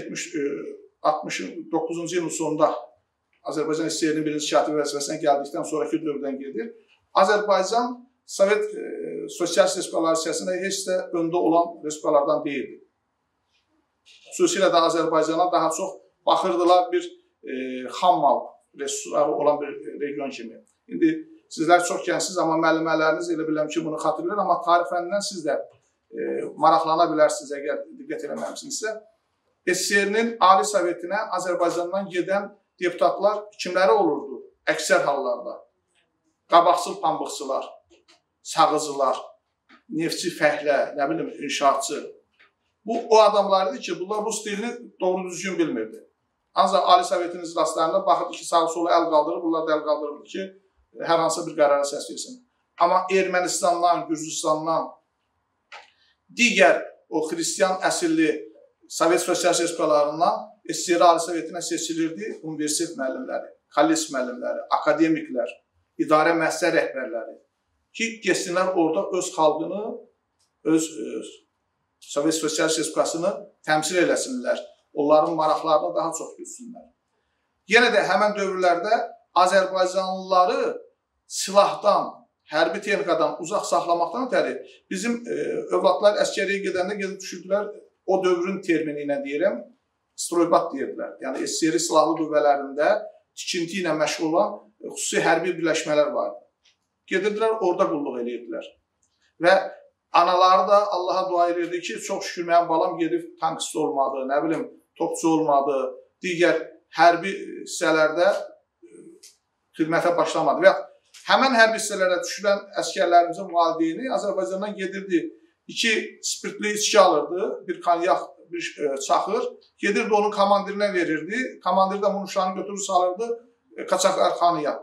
69-cu ilin sonunda Azərbaycan SSR-nin birinci katibi vəzifəsinə gəldikdən sonraki dövrdən gedir. Azərbaycan Sovet Sosialist Respublikaları siyasətində heç də öndə olan respublikalardan deyildi. Xüsusilə də Azərbaycana daha çox baxırdılar bir xam mal resursları olan bir region kimi. İndi sizlər çox gəncsiniz, amma müəllimələriniz elə biləm ki, bunu xatırlayır, amma tarix fənnindən siz də maraqlana bilərsiniz, əgər diqqət eləməmişsinizsə. SSR-nin Ali Sovetinə Azərbaycandan gedən deputatlar kimləri olurdu? Əksər hallarda. Qabaqçıl pambıqçılar, sağıcılar, neftçi fəhlə, nə bilim, inşaatçı. Bu, o adamlar idi ki, bunlar Rus dilini doğru düzgün bilmirdi. Ancaq Ali Sovetin iclaslarında baxırdı ki, sağı solu əl qaldırır, bunlar da əl qaldırırdı ki, hər hansı bir qərara səs versin. Amma Ermənistandan, Gürcüstandan, digər o xristiyan əsilli Sovet Sosialist Respublikalarından SSR Ali Sovetinə seçilirdi universitet müəllimləri, kollec müəllimləri, akademiklər, idarə müəssisə rəhbərləri ki, getsinlər orada öz xalqını, öz Sovet Sosialist Respublikasını təmsil eləsinlər, onların maraqlarını daha çox gütsünlər. Yenə də həmən dövrlərdə Azərbaycanlıları silahdan, hərbi texnikadan uzaq saxlamaqdan ötəri bizim övladlar əskəriyə gedəndə gedib düşürdülər, o dövrün termini ilə deyirəm, stroybat deyirdilər. Yəni SSR silahlı qüvvələrində tikinti ilə məşğul olan xüsusi hərbi birləşmələr vardı. Gedirdilər, orada qulluq edirdilər. Və anaları da Allaha dua edirdi ki, çox şükür mənim balam gedib tankist olmadı, nə bilim, topçu olmadı, digər hərbi hissələrdə xidmətə başlamadı. Və həmən hərbi hissələrə düşülən əskərlərimizin valideyni Azərbaycandan gedirdi, 2 spirtli içki alırdı, bir kanyak, bir çaxır, gedirdi onun komandirinə verirdi, komandir də bunun uşağını götürür salırdı Qaçaqlarxanıya.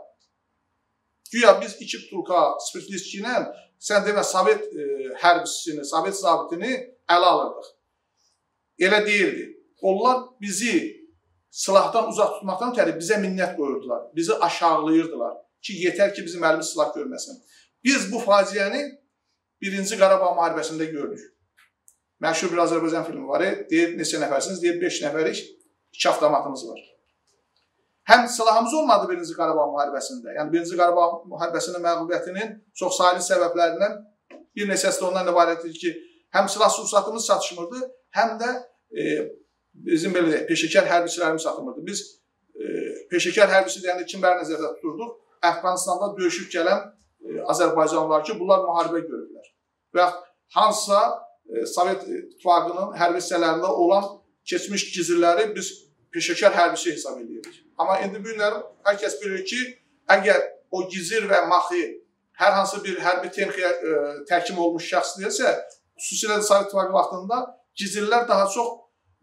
Güya biz 2 butulka spirtli içki ilə sən demə Sovet hərbisini, Sovet zabitini ələ alırdıq. Elə deyildi. Onlar bizi silahdan uzaq tutmaqdan ötəri bizə minnət qoyurdular, bizi aşağılayırdılar ki, yetər ki, bizim əlimiz silah görməsin. Biz bu faciəni 1-ci Qarabağ müharibəsində gördük. Məşhur bir Azərbaycan filmi var, deyir, neçə nəfərsiniz? Deyir, 5 nəfərik, 2 avtomatımız var. Həm silahımız olmadı 1-ci Qarabağ müharibəsində. Yəni, 1-ci Qarabağ müharibəsinin məğlubiyyətinin çox sayılı səbəblərindən bir neçəsi də ondan ibarətdir ki, həm silah sursatımız çatışmırdı, həm də bizim belə deyək, peşəkar hərbiçilərimiz çatışmırdı. Biz peşəkar hərbisi deyəndə kimləri nəzərdə tuturduq? Əfqanistanda döyüşüb gələn Azərbaycanlılar ki, bunlar müharibə görürlər. Və hansısa Sovet İttifaqının hərbi hissələrində olan keçmiş gizirləri biz peşəkar hərbisi hesab edirik. Amma indi bu günlər hər kəs bilir ki, əgər o gizir və maxi hər hansı bir hərbi texnikaya təhkim olmuş şəxs deyilsə, xüsusilə də Sovet İttifaqı vaxtında gizirlər daha çox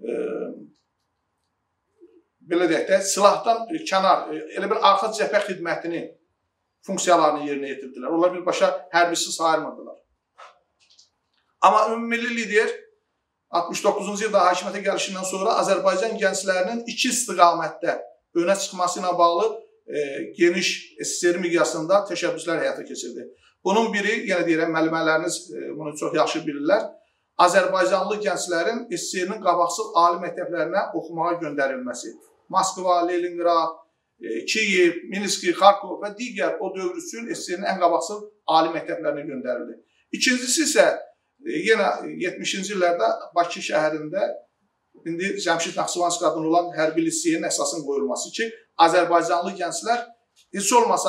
belə deyək də, silahdan kənar, elə bir arxa cəbhə xidmətini, funksiyalarını yerinə yetirdilər. Onlar birbaşa hərbisi sayılmırdılar. Amma ümummilli lider 69-cu ildə hakimiyyətə gəlişindən sonra Azərbaycan gənclərinin 2 istiqamətdə önə çıxması ilə bağlı geniş SSR miqyasında təşəbbüslər həyata keçirdi. Bunun biri, yenə deyirəm, müəllimələriniz bunu çox yaxşı bilirlər, Azərbaycanlı gənclərin SSR-nin qabaqcıl ali məktəblərinə oxumağa göndərilməsi. Moskva, Leningrad, Kiyev, Minski, Xarkov və digər o dövr üçün SSR-nin ən qabaqcıl ali məktəblərinə göndərildi. İkincisi isə yenə 70-ci illərdə Bakı şəhərində indi Cəmşid Naxçıvanski adını olan hərbi liseyin əsasının qoyulması ki, Azərbaycanlı gənclər heç olmasa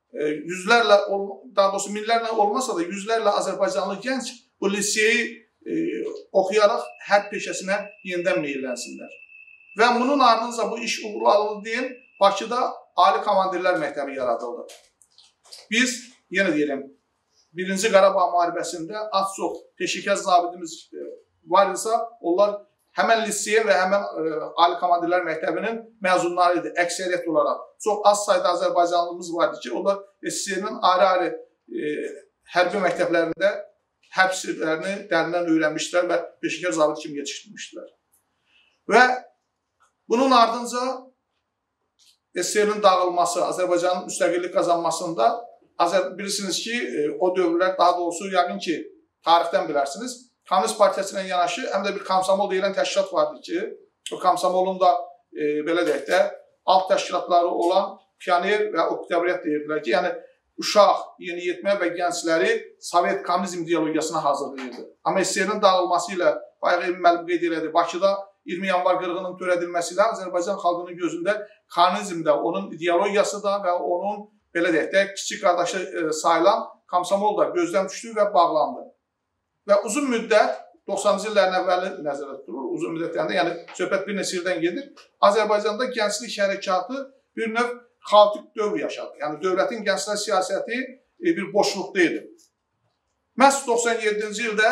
yüzlərlə, daha doğrusu minlərlə olmasa da yüzlərlə Azərbaycanlı gənc bu liseyi oxuyaraq hərb peşəsinə yenidən meyllənsinlər. Və bunun ardınca bu iş uğurlu alındı deyil, Bakıda Ali Komandirlər Məktəbi yaradıldı. Biz, yenə deyirəm, 1-ci Qarabağ müharibəsində az çox peşəkar zabitimiz var isə, onlar həmən liseyin və həmən Ali Komandirlər Məktəbinin məzunları idi, əksəriyyət olaraq. Çox az sayda Azərbaycanlımız vardı ki, onlar SSR-nin ayrı-ayrı hərbi məktəblərində hərb sirlərini dərindən öyrənmişdilər və peşəkar zabit kimi yetişdirmişdilər. Və bunun ardınca SSR-nin dağılması, Azərbaycanın müstəqillik qazanmasında bilirsiniz ki, o dövrlər, daha doğrusu yəqin ki, tarixdən bilərsiniz, Komünist Partiyası ilə yanaşı həm də bir Komsomol deyilən təşkilat vardı ki, o Komsomolun da, belə deyək də, alt təşkilatları olan Pioner və Oktyabryat deyirdilər ki, yəni uşaq, yeniyetmə və gəncləri Sovet kommunizm ideologiyasına hazırlayırdı. Amma SSR-nin dağılması ilə, bayaq müəllim qeyd elədi, Bakıda 20 yanvar qırğının törədilməsi ilə Azərbaycan xalqının gözündə kommunizm də, onun ideologiyası da və onun, belə deyək də, kiçik qardaşı sayılan Komsomol da gözdən düşdü və bağlandı. Və uzun müddət, 90-cı illərin əvvəli nəzərdə tutulur, uzun müddətlərində, yəni söhbət bir neçə ildən gedir, Azərbaycanda gənclik hərəkatı bir növ xaotik dövr yaşadı. Yəni, dövlətin gənclər siyasəti bir boşluqda idi. Məhz 97-ci ildə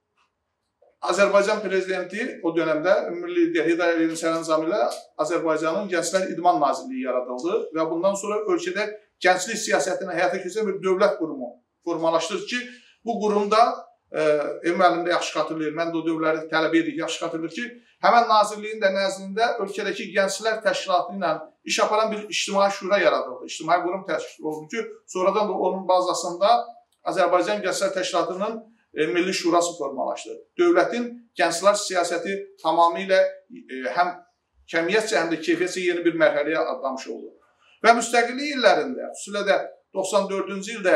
Azərbaycan prezidenti o dönəmdə Milli lider Heydər Əliyevin sərəncamı ilə Azərbaycanın Gənclər İdman Nazirliyi yaradıldı və bundan sonra ölkədə gənclik siyasətini həyata keçirən bir dövlət qurumu formalaşdırdı ki, bu qurumda müəllim də yaxşı xatırlayır, mən də o dövrləri tələbə edik, yaxşı xatırlayır ki, həmən nazirliyin də nəzdində ölkədəki gənclər təşkilatı ilə iş aparan bir ictimai şura yaradıldı. İctimai qurum təşkil oldu ki, sonradan da onun bazasında Azərbaycan Gənclər Təşkilatının Milli Şurası formalaşdı. Dövlətin gənclər siyasəti tamamilə həm kəmiyyətcə, həm də keyfiyyətcə yeni bir mərhələyə adlamış oldu. Və müstəqillik illərində, xüsusilə də 94-cü ildə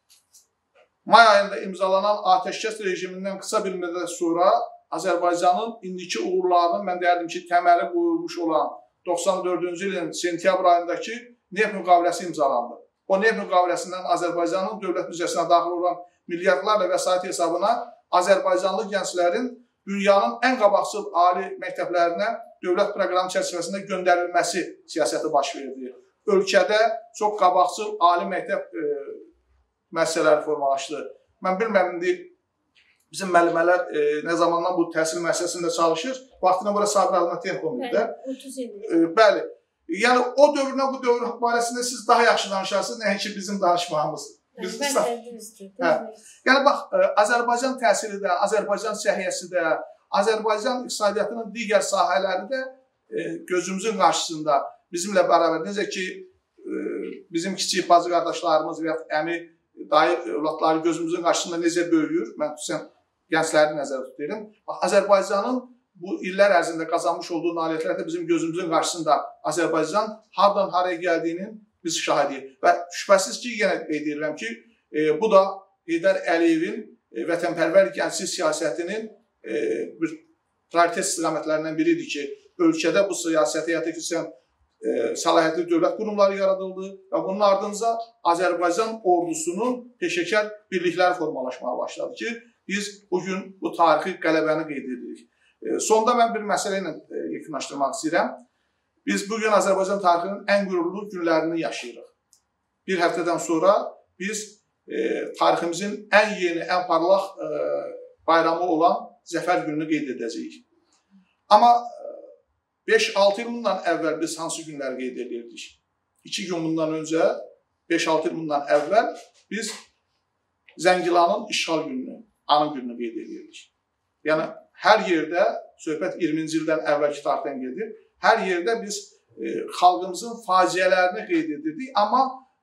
may ayında imzalanan atəşkəs rejimindən qısa bir müddət sonra Azərbaycanın indiki uğurlarının, mən deyərdim ki, təməli qoyulmuş olan 94-cü ilin sentyabr ayındakı neft müqaviləsi imzalandı. O neft müqaviləsindən Azərbaycanın dövlət büdcəsinə daxil olan milyardlarla vəsait hesabına Azərbaycanlı gənclərin dünyanın ən qabaqcıl ali məktəblərinə dövlət proqramı çərçivəsində göndərilməsi siyasəti baş verdi. Ölkədə çox qabaqcıl ali məktəb müəssisələri formalaşdı. Mən bilməm, bizim müəllimələr nə zamandan bu təhsil müəssisəsində çalışır. Vaxtına bura Sabir Azmət Texnikumda. 30 ildir. Bəli. Yəni, o dövrünə bu dövr barəsində siz daha yaxşı danışarsınız, nəinki bizim danışmağımız. Yəni, bax, Azərbaycan təhsili də, Azərbaycan səhiyyəsi də, Azərbaycan iqtisadiyyatının digər sahələri də gözümüzün qarşısında bizimlə bərabər. Necə ki, bizim kiçik bacı qardaşlarımız və əmi, dayı övladları gözümüzün qarşısında necə böyüyür, mən xüsusən gəncləri nəzərdə tutuyorum. Azərbaycanın bu illər ərzində qazanmış olduğu nailiyyətlərdə bizim gözümüzün qarşısında Azərbaycan hardan haraya gəldiyinin biz şahidiyik. Və şübhəsiz ki, yenə qeyd edirəm ki, bu da Heydər Əliyevin vətənpərvər gənclik siyasətinin bir prioritet istiqamətlərindən biridir ki, ölkədə bu siyasəti həyata keçirən səlahiyyətli dövlət qurumları yaradıldı və bunun ardınca Azərbaycan ordusunun peşəkar birlikləri formalaşmağa başladı ki, biz bugün bu tarixi qələbəni qeyd edirik. Sonda mən bir məsələ ilə yekunlaşdırmaq istəyirəm. Biz bugün Azərbaycan tarixinin ən qürurlu günlərini yaşayırıq. Bir həftədən sonra biz tariximizin ən yeni, ən parlaq bayramı olan Zəfər gününü qeyd edəcəyik. Amma 5-6 il bundan əvvəl biz hansı günləri qeyd edirdik? 2 gün bundan öncə, 5-6 il bundan əvvəl biz Zəngilanın işğal gününü, anı gününü qeyd edirdik. Yəni, hər yerdə, söhbət 20-ci ildən əvvəlki tarixdən gedir, hər yerdə biz xalqımızın faciələrini qeyd edirdik, amma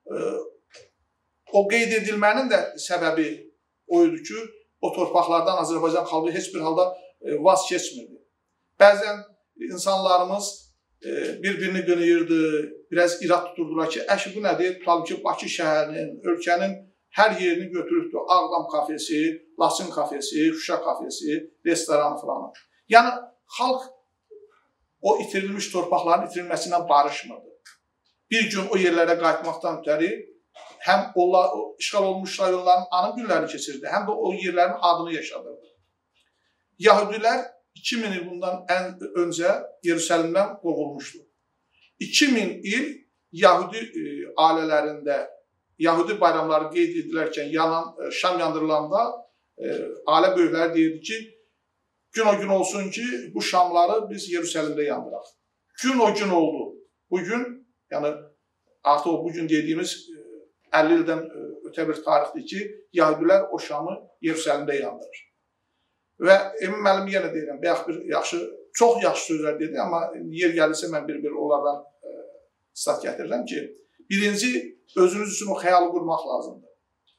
o qeyd edilmənin də səbəbi o idi ki, o torpaqlardan Azərbaycan xalqı heç bir halda vaz keçmirdi. Bəzən insanlarımız bir-birini qınıyırdı, biraz irad tuturdular ki, əşi bu nədir? Tutalım ki, Bakı şəhərinin, ölkənin hər yerini götürübdür. Ağdam kafesi, Laçın kafesi, Şuşa kafesi, restoran falan. Yəni, xalq o itirilmiş torpaqların itirilməsinə barışmırdı. Bir gün o yerlərə qayıtmaqdan ötəri həm işğal olmuş rayonların anım günlərini keçirdi, həm də o yerlərin adını yaşadırdı. Yahudilər 2000 il bundan öncə Yerusəlimdən qovulmuşdu. 2000 il Yahudi ailələrində Yahudi bayramları qeyd edilərkən şam yandırılanda ailə böyükləri deyirdi ki, gün o gün olsun ki, bu şamları biz Yerusəlimdə yandıraq. Gün o gün oldu. Bugün, yəni artıq o bugün dediyimiz 50 ildən ötə bir tarixdir ki, Yahudilər o şamı Yerusəlimdə yandırır. Və Emin müəllim yenə deyirəm, bayaq bir çox yaxşı sözlər dedi, amma yer gəlirsə mən bir onlardan stat gətirirəm ki, birinci, özünüz üçün o xəyalı qurmaq lazımdır.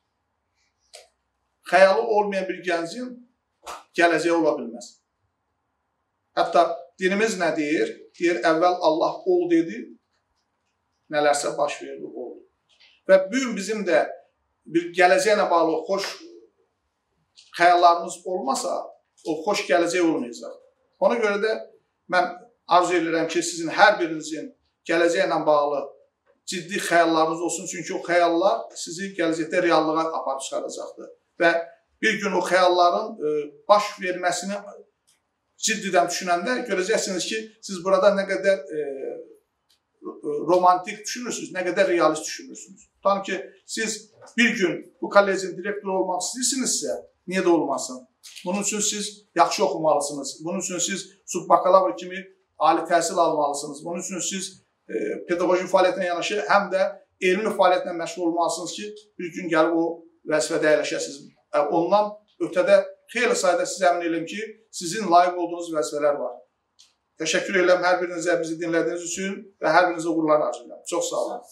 Xəyalı olmayan bir gəncin gələcəyi ola bilməz. Hətta dinimiz nə deyir? Deyir, əvvəl Allah ol dedi, nələrsə baş verdi, oldu. Və bu gün bizim də bir gələcəklə bağlı xoş xəyallarımız olmasa, o xoş gələcək olmayacaq. Ona görə də mən arzu edirəm ki, sizin hər birinizin gələcəklə bağlı ciddi xəyallarınız olsun. Çünki o xəyallar sizi gələcəkdə reallığa aparıb çıxaracaqdır. Və bir gün o xəyalların baş verməsini ciddidən düşünəndə görəcəksiniz ki, siz burada nə qədər romantik düşünürsünüz, nə qədər realist düşünürsünüz. Tutalım ki, siz bir gün bu kollecin direktoru olmaq istəyirsinizsə, niyə də olmasın? Bunun üçün siz yaxşı oxumalısınız. Bunun üçün siz subbakalavr kimi ali təhsil almalısınız. Bunun üçün siz pedaqoji fəaliyyətlə yanaşı, həm də elmi fəaliyyətlə məşğul olmalısınız ki, bir gün gəlib o vəzifədə əyləşəsiniz. Ondan ötədə xeyli sayda siz əmin edirəm ki, sizin layiq olduğunuz vəzifələr var. Təşəkkür edirəm hər birinizə bizi dinlədiyiniz üçün və hər birinizə uğurlar arzu edirəm. Çox sağ olun.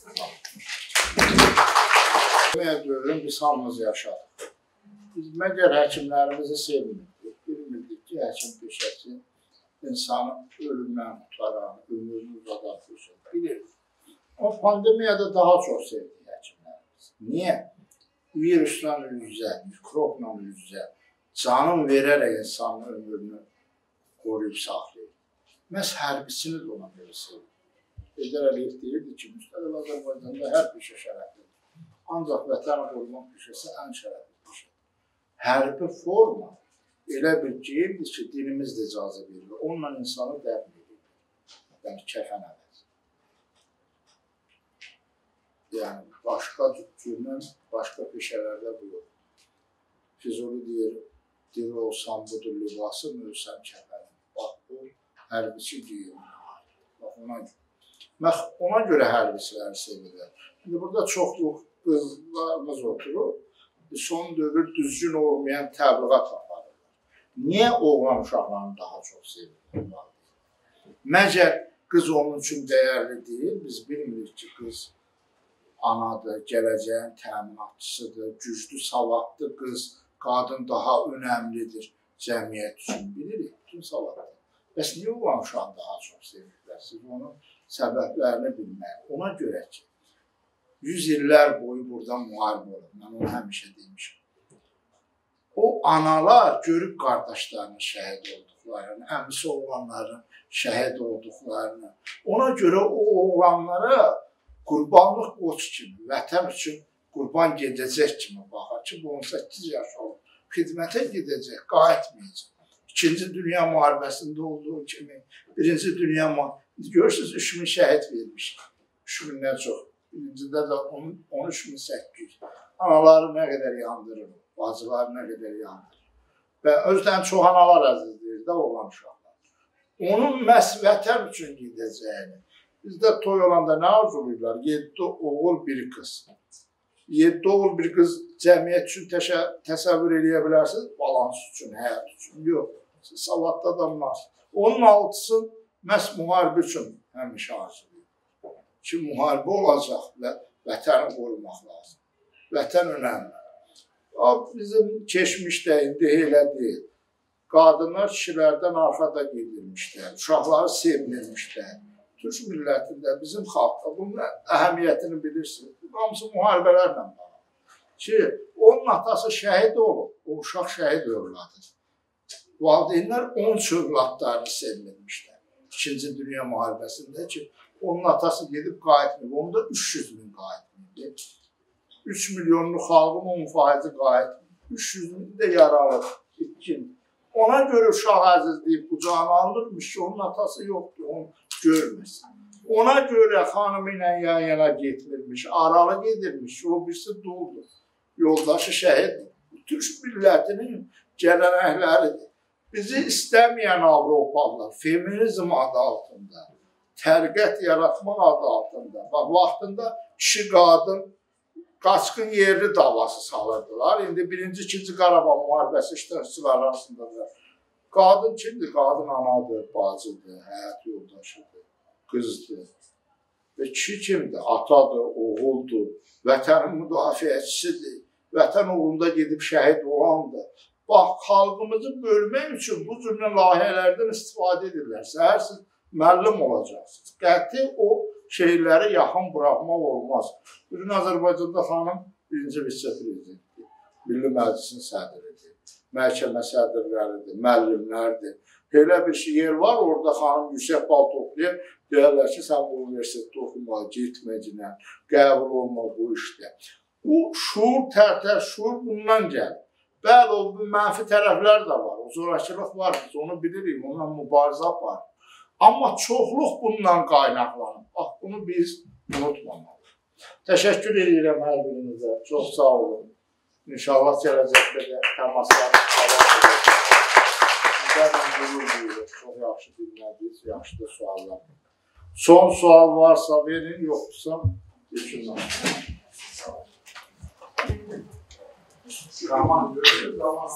Dövrün biz hamımız yaşadıq. Biz məgər həkimlərimizi sevmirdik. Bilmirdik ki, həkim peşəsi insanın ölümdən qutaran, ömrünü uzadan peşə. Bilirdik. O pandemiyada daha çox sevdik həkimlərimiz. Niyə? Virusla üz-üzə, mikropla üz-üzə, canın verərək insanın ömrünü qoruyub saxlayır. Məhz hərbisini də ona görə sevdik. Heydər Əliyev deyirdi ki, müstəqil Azərbaycanda hər peşə şərəflidir. Ancaq vətən qorumaq peşəsi ən şərəfli peşədir. Hərbi forma elə bir geyimdir ki, dinimiz də icazə verir. Onunla insanı dəfn edir. Yəni, kəfən əvəz. Yəni, başqa cürdən, başqa peşələrdə bu yox. Füzuli deyir, diri olsam budur libası, ölsəm kəfənim. Bax, bu hərbiçi geyim. Bax, ona görə hərbiciləri sevirlər. İndi burada çoxluq qızlarımız oturur. Son dövr düzgün olmayan təbliğat aparırlar. Niyə oğlan uşaqlarını daha çox sevirlər? Məgər qız onun üçün dəyərli deyil. Biz bilmirik ki, qız anadır, gələcəyin təminatçısıdır, güclü, savadlı qız, qadın daha önəmlidir cəmiyyət üçün. Bilirik, bütün savadlı. Bəs niyə oğlan uşağını daha çox sevirlər? Siz onun səbəblərini bilmək. Ona görə ki, 100 illər boyu burada müharibə olur. Mən onu həmişə demişim. O analar görüb qardaşlarının şəhid olduqlarını, əmisi oğlanların şəhid olduqlarını. Ona görə o oğlanlara qurbanlıq qoç kimi, vətən üçün qurban gedəcək kimi baxar ki, bu 18 yaş olur. Xidmətə gedəcək, qayıtmayacaq. İkinci Dünya müharibəsində olduğu kimi, Birinci Dünya müharibəsində görürsünüz, 3000 şəhid vermiş. 3000-dən çox. Birincidə də 13800. Anaları nə qədər yandırır, bacıları nə qədər yandırır. Və özdən çox analar əzizləyir də oğlan uşaqlar. Onun məhz vətən üçün gedəcəyini. Bizdə toy olanda nə arzuluyurlar? 7 oğul, 1 qız. 7 oğul, 1 qız cəmiyyət üçün təsəvvür edə bilərsiniz, balans üçün, həyat üçün. Yox, savadlı adamlar. Onun 6-sı məhz müharibə üçün həmişə arzuluyur. Ki, müharibə olacaq və vətəni qorumaq lazım. Vətən önəmli. Bizim keçmişdə indi elə deyil. Qadınlar kişilərdən arxada gedilmişlər, uşaqları sevmilmişlər. Türk millətində, bizim xalqda bunun əhəmiyyətini bilirsiniz. Hamısı müharibələrlə bağlı. Ki, onun atası şəhid olub, o uşaq şəhid övladır. Valideynlər onun övladlarını sevmilmişlər. İkinci Dünya müharibəsində ki, onun atası gedib qayıtmayıb, onda 300 min qayıtmayıb. 3 milyonluq xalqın 10% qayıtmır. 300 min də yaralı, itkin. Ona görə uşaq əzizliyi qucağına alınırmış ki, onun atası yoxdur, onu görməsin. Ona görə xanımı ilə yan yana getmirmiş, aralı gedirmiş, o birisi duldur. Yoldaşı şəhiddir. Türk millətinin gələnəkləridir. Bizi istəməyən Avropalılar feminizm adı altında, tərqət yaratmaq adı altında, vaxtında kişi qadın qaçqın yerli davası salırdılar. İndi 1-ci, 2-ci Qarabağ müharibəsi iştirakçıları arasındadır. Qadın kimdir? Qadın anadır, bacıdır, həyat yoldaşıdır, qızdır. Və kişi kimdir? Atadır, oğuldur, vətənin müdafiəçisidir, vətən uğrunda gedib şəhid olandır. Bax, xalqımızı bölmək üçün bu cümlə layihələrdən istifadə edirlər. Səhər siz müəllim olacaqsınız. Qəti o şeyləri yaxın buraxmaq olmaz. Bugün Azərbaycanda xanım 1-ci vitse-prezidentdir, Milli Məclisin sədridir, məhkəmə sədrləridir, müəllimlərdir. Elə bir yer var, orada xanım yüksək bal toplayır, deyərlər ki, sən bu universitetdə oxuma, getməcinə, qəbul olma bu işdə. Bu şuur, tərtər şuur bundan gəlir. Bəli, o mənfi tərəflər də var, o zorakılıq var, biz onu bilirik, onunla mübarizə var. Amma çoxluq bundan qaynaqlanır. Bax, bunu biz unutmamalıyıq. Təşəkkür edirəm hər birinizə, çox sağ olun. İnşallah gələcəkdə də təmaslarımız davam edəcək. Sizlərlə qürur duyuruq, çox yaxşı dinlədiniz, yaxşı da suallar. Son sual varsa verin, yoxdursa düşünün. Tamam, görüşürüz.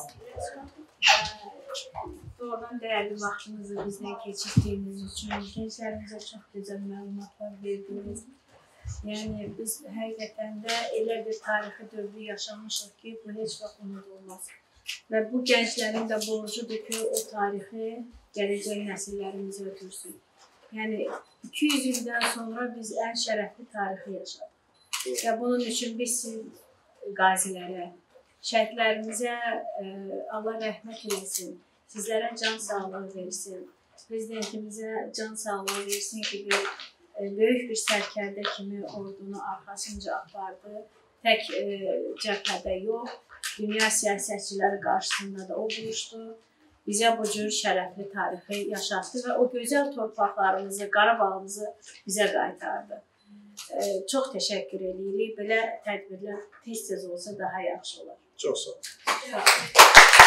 Doğrudan değerli vaxtınızı bizdən keçirdiyiniz üçün gənclərimizə çox gözəl məlumatlar verdiniz. Yəni biz həqiqətən də elə bir tarixi dövrü yaşamışıq ki, bu heç vaxt unudulmaz. Və bu gənclərin də borcudur ki, o tarixi gələcək nəsillərimizə ötürsün. Yəni 200 ildən sonra biz ən şərəfli tarixi yaşadıq. Və bunun üçün biz qazilərə, şəhidlərimizə Allah rəhmət eləsin. Sizlərə can sağlığı versin, prezidentimizə can sağlığı versin ki, böyük bir sərkərdə kimi ordunu arxasınca apardı. Tək cəbhədə yox, dünya siyasətçiləri qarşısında da o buluşdu. Bizə bu cür şərəfli tarixi yaşatdı və o gözəl torpaqlarımızı, Qarabağımızı bizə qaytardı. Çox təşəkkür edirik. Belə tədbirlər tez-tez olsa daha yaxşı olar. Çox sağ olun. Sağ olun.